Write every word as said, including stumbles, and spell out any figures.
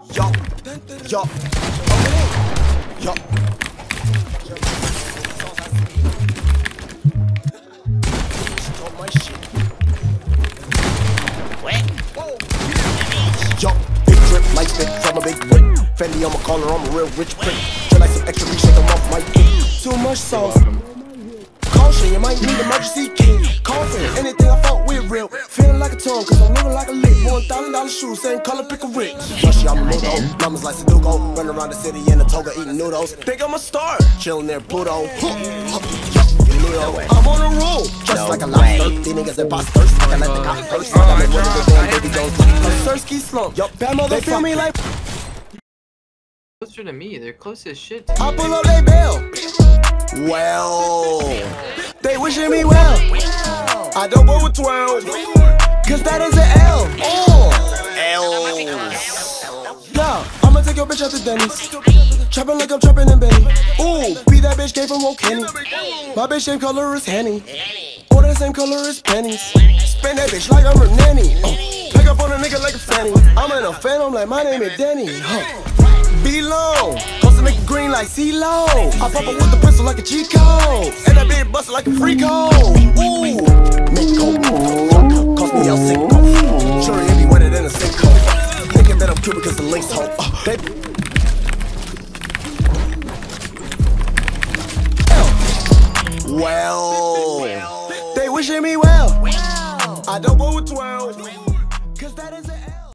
Yo, yo, yo. Yo, big drip, light spit from a big whip. Fendi on my collar, I'm a real rich prick. Feel like some extra reach, shake 'em off my dick. Too much sauce. Caution, you might need emergency kit. Coughing, anything I fuck with real. Feeling like a tongue, cause I'm living like a lick. One thousand dollar shoes, same color, pick a rich. Rushy, I'm a Ludo. Numbers like Sudoku. Running around the city in a toga, eating noodles. Think I'm a star, chilling near Pluto. I'm on a roll, just like a lobster. These niggas imposters. I can let the cops first. I make one of the damn baby goes. A Sersky slump. Yup, bad mother, they feel me like. Closer to me, they're close as shit. I pull up they bail. Well, they wishing me well. I don't go with twelve, cause that is an L. Oh, L. Yeah, I'ma take your bitch out to Denny's. Trapping like I'm trapping in Benny. Ooh, be that bitch came from Old Kenny. My bitch same color as Henny. Or the same color as pennies. Spend that bitch like I'm her nanny. Oh, pick up on a nigga like a fanny. I'm in a phantom like my name is Denny. Huh. Be low, cause to make it green like C-Lo. I pop up with the pistol like a G-Code. And that bitch bustin' like a free code. Ooh, make coke, cost me L Cinco. Sure, it be wetter than a sinkhole. Thinking that I'm cute because the links hold. Uh, they Well, they wishing me well. I don't go with twelve.